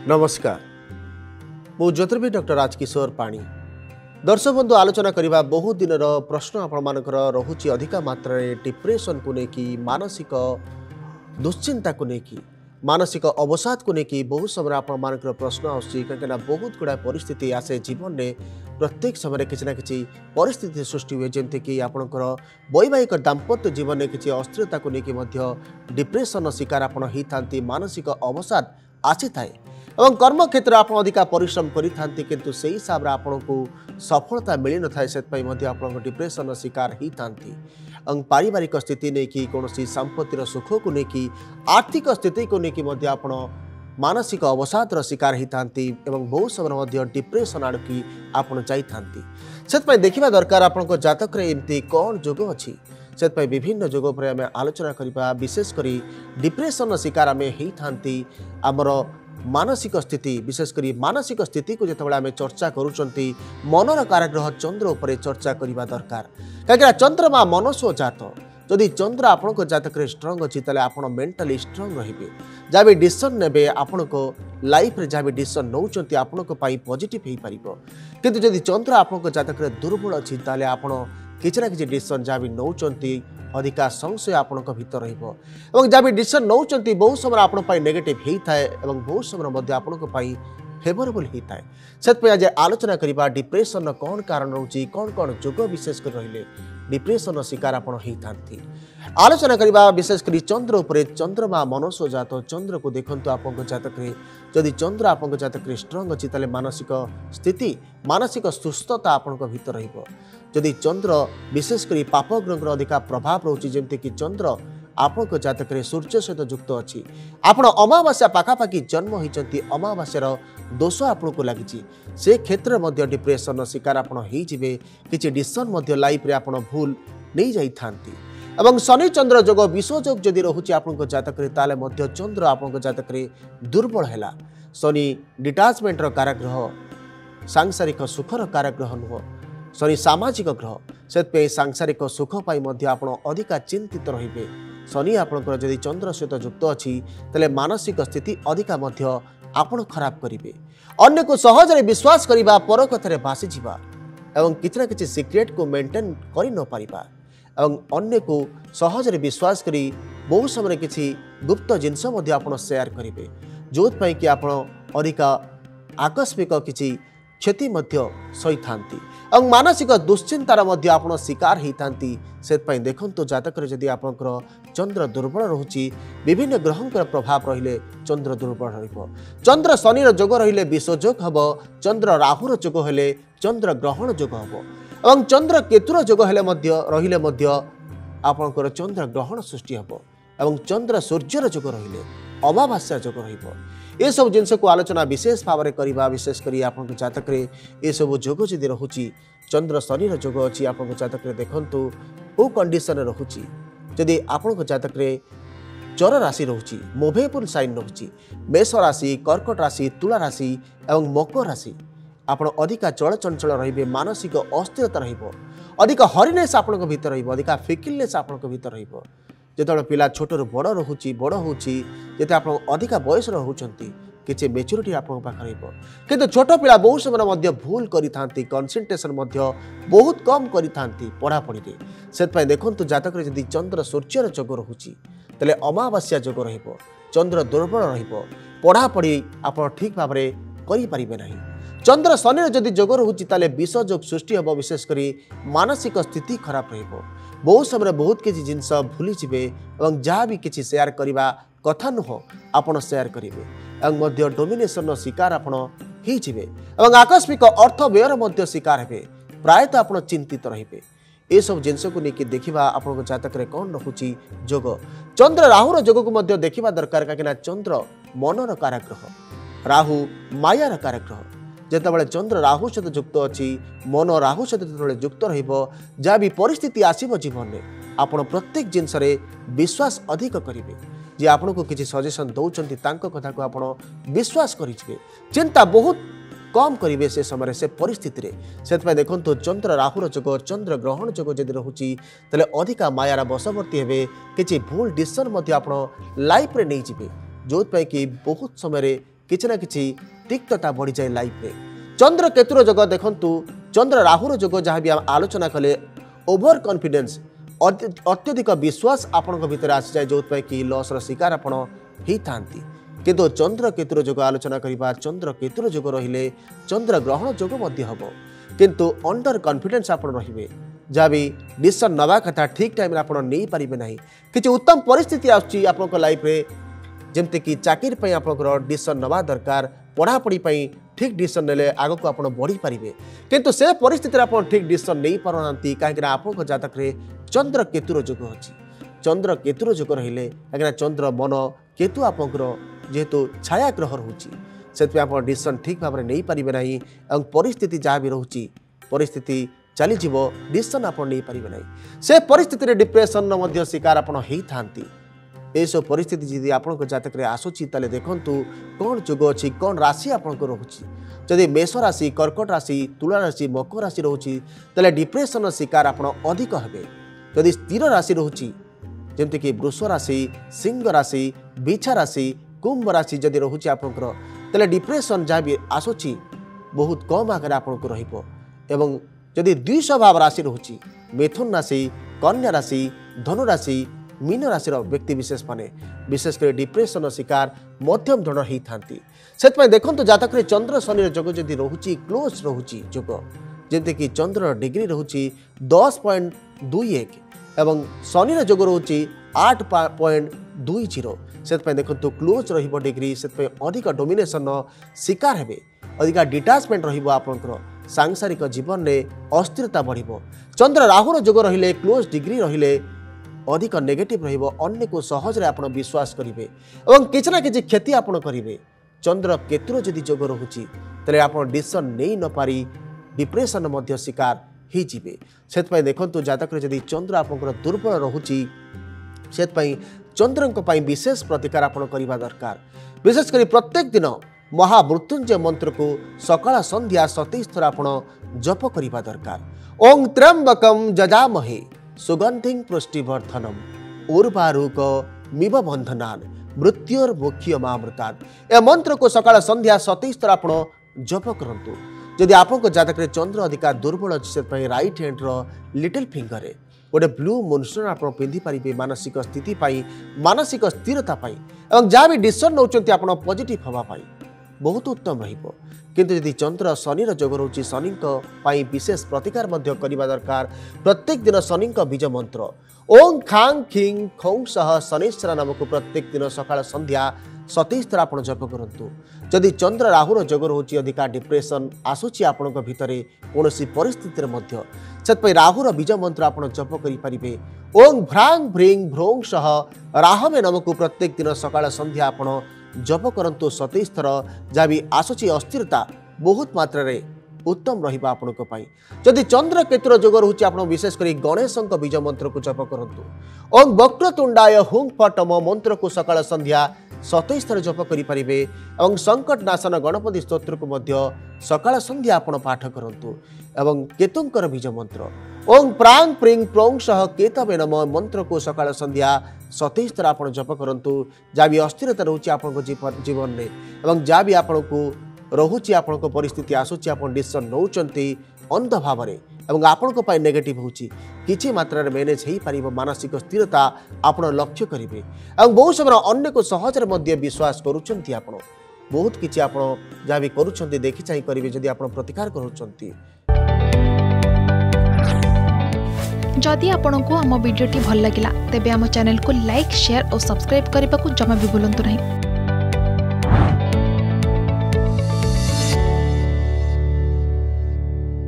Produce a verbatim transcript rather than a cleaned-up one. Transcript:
नमस्कार मु ज्योतिर्विद डॉक्टर राजकिशोर पाणी दर्शक बंधु आलोचना करने बहुत दिन प्रश्न आपण रोचे अधिक मात्रा डिप्रेशन को लेकिन मानसिक दुश्चिंता को लेकिन मानसिक अवसाद को लेकिन बहुत समय आपण प्रश्न आसूँ कहीं बहुत गुड़ा परिस्थिति आसे जीवन में प्रत्येक समय किसी ना कि परिस्थिति सृष्टि हुए जमती कि आपणकर वैवाहिक दाम्पत्य जीवन में किसी अस्थिरता को लेकिन डिप्रेशन शिकार आपण होती मानसिक अवसाद आसी थाए और कर्म क्षेत्र आप अधिक परिश्रम करि किंतु से हिसाब से आपन को सफलता मिल न थाए से आप डिप्रेशन शिकार होता पारिवारिक स्थिति नहीं कि कौन संपत्तिर सुख को लेकिन आर्थिक स्थिति को लेकिन आप मानसिक अवसादर शिकार होता बहुत समय डिप्रेशन आड़की आपड़ जाते देखा दरकार आपण जातक एमती कौन जोग अच्छी से विभिन्न जोग पर आम आलोचना करवा विशेषकर डिप्रेशन शिकार आम होती आमर मानसिक स्थिति विशेषकर मानसिक स्थिति को जिते आम चर्चा करुँच मनर काराग्रह चंद्र उपर चर्चा करने दरकार कहीं चंद्रमा मनसो जात जदि चंद्र आपण जातक स्ट्रंग अच्छी तेल आप मेंटली स्ट्रंग रे जहाँ भी डिसीजन ने आपण को लाइफ रे जहाँ भी डिसीजन नौकरी आपण पॉजिटिव हो पार किंतु जदि चंद्र आपण जातक दुर्बल अच्छी तेल आप किसी ना कि डिसीजन जहाँ भी नौकरी अधिका संशय आपण भीतर रही जहाँ भी डिसीजन नौकरी बहुत समय आपण नेगेटिव होता है बहुत समय आपण फेवरेबल होता है से आज आलोचना करवा डिप्रेशन कौन कारण रोचे कौन कौन जोग विशेषकर रहिले डिप्रेशन शिकार आपण होती आलोचना करवा विशेषकर चंद्र उपर चंद्रमा मनसो जात चंद्र को देखु आप जातक जदि चंद्र आप जातक स्ट्रंग अच्छी तेल मानसिक स्थिति मानसिक सुस्थता आपण भीतर रही चंद्र विशेषकर पाप ग्रह अधिका प्रभाव रोचे जमती कि चंद्र आपण जातक सूर्य सहित युक्त अच्छी आपण अमावास्या पाखापाखि जन्म होती अमावास्यार दोष आपन को लगी से क्षेत्र में डिप्रेशन शिकार आपण होइजिबे किछि डिसीजन लाइफ रे आपण भूल नहीं जाइथांती एवं शनि चंद्र जोग विषयोग जदि रोचे आपण जातक ताले मध्य चंद्र आपण जातक दुर्बल है शनि डिटाचमेंटर काराग्रह सांसारिक सुखर काराग्रह नुह शनि सामाजिक ग्रह से सांसारिक सुख पाई आप अधिका चिंतित रे शनि आपंकर जदि चंद्र सहित युक्त अच्छी तेल मानसिक स्थिति अधिका आपण खराब करेंगे अन्य को सहजरे विश्वास करने पर कथार भासी जावा एवं किसी ना कि सिक्रेट को मेंटेन कर न पारिबा एवं अन्य को सहजरे विश्वास करी बहुत समय किसी गुप्त जिनस आप शेयर करेंगे जो कि आप अधिका आकस्मिक किसी क्षति सही था मानसिक दुश्चिंतार आप शिकार होता से देखो जातक जदि आप चंद्र दुर्बल रोचे विभिन्न ग्रहंकर प्रभाव रहिले चंद्र दुर्बल रहिबो चंद्र शनिर जोग रहिले विषयोग हम चंद्र राहुर जोग हेले चंद्र ग्रहण जोग हम और चंद्र केतुर जोग हेले रहिले आपणकर चंद्र ग्रहण सृष्टि हम और चंद्र सूर्यर जोग रहिले अमावास्या जोग रहिबो ये सब जिनस को आलोचना विशेष भाव में करवा विशेषकर आप जातक ये सब जोग जदि रोचे चंद्र शनिर जोग अच्छी आप जातक देखूँ कौ कंडीशन रोचे जदि आपण जातक चर राशि रोचे मोभेबुल साइन रोचे मेष राशि कर्कट राशि तुला राशि और मकर राशि आपण अधिका चलचंचल रे मानसिक अस्थिरता रधिक हरिनेस आप भीतर रधिका फिकिलनेस आप भीतर रतो पिला छोटू बड़ रोचे बड़ होते आप अधिका बयस होती किसी मेच्योरिटी आपे किंतु छोट पिला बहुत समय भूल करि कंसंट्रेशन बहुत कम करि पढ़ापढ़ी से देखो जातक जदि चंद्र सूर्यर जोग रोचे तेल अमावास्या जोग रंद्र दुर्बल रढ़ापढ़ी आप ठीक भाव में करें ना चंद्र शनि जदि जोग रोचे तेल विष जोग सृष्टि हम विशेषकर मानसिक स्थिति खराब रहिबो बहुत समय बहुत किसी जिनस भूली जाए और जहाँ भी किसी शेयर करवा कथा नुह आपड़ शेयर करेंगे और डोमिनेशन शिकार आपड़ और आकस्मिक अर्थ व्ययर शिकार हे प्रायतः आप चिंतित रे ये सब जिनस को लेकिन देखा आप जातक कौन रोचे जोग चंद्र राहुर जोग को देखा दरकार कहीं चंद्र मनर काराग्रह राहु मायार काराग्रह जितेबाला चंद्र राहु सहित युक्त अच्छी मन राहु सहित जो युक्त रहा भी परिस्थिति आसब जीवन में आप प्रत्येक जिनस विश्वास अधिक करेंगे जी आपन को किसी सजेशन दौरान कथा को आप विश्वास करेंगे चिंता बहुत कम करेंगे से समय से परिस्थिति से देखो चंद्र राहुर जोग चंद्र ग्रहण जोग जदि रोचे तेल अधिका मायार बशवर्ती हे किसी भूल डिसीजन आप लाइफ रे नहीं जो कि बहुत समय किछि ना किछि तिक्तता बढ़ी जाए लाइफ रे। चंद्र केतुर जोग देखंतु चंद्र राहुर जोग जहाँ भी आलोचना कले ओभर कॉन्फिडेंस अत्यधिक विश्वास आपण भितर आसी जाए जो कि लॉस रो शिकार आपण ही थांती। किंतु चंद्र केतुर जोग आलोचना करिबा चंद्र केतुर जोग रहिले चंद्र ग्रहण जोग मध्य हबो किंतु अंडर कॉन्फिडेंस आपण रहिबे जहाँ भी डिसीजन नवा कथा ठीक टाइम आप नहीं पारे ना कि उत्तम परिस्थिति आसुची आपन लाइफ रे जमती कि चाकरी पे आपंकर डिसीजन नवा दरकार पढ़ापढ़ी ठीक डिसीजन नेले आग को आप बढ़ी पारे किंतु से परिस्थिति आप ठीक डिसीजन नहीं पारना कहीं आप जातक रे चंद्र केतुर जोग अच्छी चंद्र केतुर जोग रहिले कहीं चंद्र मन केतु आपंकर जेहेतु छाया ग्रह रोचे से आप डिसीजन ठीक भाव में नहीं पारे ना परिस्थिति जहाँ भी रोचे परिस्थिति चली जीव डिसीजन आप नहीं पारे ना से परिस्थिति डिप्रेशन शिकार आप होती ये सब परिस्थिति जदि आपन जातक आसूची ताले देखंतु कौन जोग अच्छी कौन राशि आपन रोची जदि मेष राशि कर्कट राशि तुला राशि मकर राशि रोची ताले डिप्रेशन शिकार आपन अधिक हेबे। जदि स्थिर राशि रोची जेमति कि वृष राशि सिंह राशि बिछा राशि कुंभ राशि जदि रोची आपनकर ताले डिप्रेशन जहाँ भी आसूची बहुत कम आकार आपन को रहिबो। एवं जदि द्विश भाव राशि रोची मिथुन राशि कन्या राशि धनु राशि मीन राशि व्यक्ति विशेष माने विशेषकर डिप्रेशन शिकार मध्यम धरण होता से देखो जातक चंद्र शनि जोग जदि रोचे क्लोज रोचे जोग जमती कि चंद्र डिग्री रोचे दस पॉइंट दुई एक एवं शनि जोग रोचे आठ पॉइंट दुई जीरो से देखो क्लोज रहिबो डिग्री से अधिक डोमिनेशन शिकार हेबे अधिक डिटाचमेंट रहिबो आपनकर सांसारिक जीवन में अस्थिरता बढ़िबो। चंद्र राहुर जोग रहिले क्लोज डिग्री रहिले अधिक नेगेटिव रहिबो अन्य को सहज रे आपण विश्वास करिवे एवं किछ ना किछ क्षति आपण करिवे। चंद्र केतुर जदि जोग रहुची तले आपण डिसीजन नहीं न पारी डिप्रेशन मध्य शिकार ही जिवे। सेत पय देखंतु जातक रे जदि चंद्र आपनकर दुर्बल रहुची सेत पय चंद्रंक पय विशेष प्रतिकार आपण करिबा दरकार। विशेष करी प्रत्येक दिन महामृत्युंजय मंत्र को सकाळ संध्या सतीश थर आपण जप करिबा दरकार। ओं त्र्यंबकम जजामहे सुगंधिं पुष्टिवर्धनम उर्वारुक मिव बंधनान मृत्युर्मुख्य मामृतान ए मंत्र को सकाळ संध्या सतीश थर आपण जप करंतु। जदि आपको जातक चंद्र अधिका दुर्बल अच्छे राइट हैंड रो लिटिल फिंगर गोटे ब्लू मुनस्टोन आप पिंधि पारे मानसिक स्थिति मानसिक स्थिरता और जहाँ भी डिसीजन नौकरी आप पॉजिटिव हवाई बहुत उत्तम रहिबो। किंतु यदि चंद्र शनि जोग रोचे शनि विशेष प्रतिकार करने दरकार। प्रत्येक दिन शनि बीज मंत्र ओं खांग खिंग खौं सह शनिश्चर नामक प्रत्येक दिन सकाळ संध्या सतीश थर आप जप करूँ। जदि चंद्र राहुर जोग रोचे अधिका डिप्रेशन आसूची आपण भितर कौन परिस्थिति से राहुर बीज मंत्र आप जप करें। ओं भ्रांग भ्रींग भ्रों सह राहमे नामक प्रत्येक दिन सकाळ संध्या आप जप करंतु सतीश थर जहाँ भी आसूची अस्थिरता बहुत मात्रा रे उत्तम रहिबा आपण को पाई। जदि चंद्र केतुर जोग रोचे आप विशेष कर गणेश बीज मंत्र को जप करंतु। ओं वक्रतुंडाय हुं फटम मंत्र को सकाळ संध्या सतीश थर जप करें और संकट नाशन गणपति स्तोत्र को मध्य सकाळ संध्या आपण पाठ करंतु। एवं केतुंकर बीज मंत्र ओं प्रांग प्रिंग प्रोंग सह केतवे नम मंत्र को सकाळ संध्या सतीश थर आप जप करंतु। जहाँ भी अस्थिरता रोचे आप जीवन में एवं जहाँ भी आपण को रोचे आपण परिस्थिति आसूची आप डिसीजन नौचंती अंध भाव में एवं आपण नेगेटिव होची किछि मात्रा रे मैनेज हो पार मानसिक स्थिरता आपण लक्ष्य करेंगे और बहुत समय अन्य को सहज मध्य विश्वास करुँच आप बहुत किसी आप जहाँ भी करुँच देखी चाह करेंगे जदि आप प्रतिकार करुँच। जदि आपंक आम भिडी भल लगा तेब आम चैनल को लाइक शेयर और सब्सक्राइब करने को जमा भी भूलु नहीं।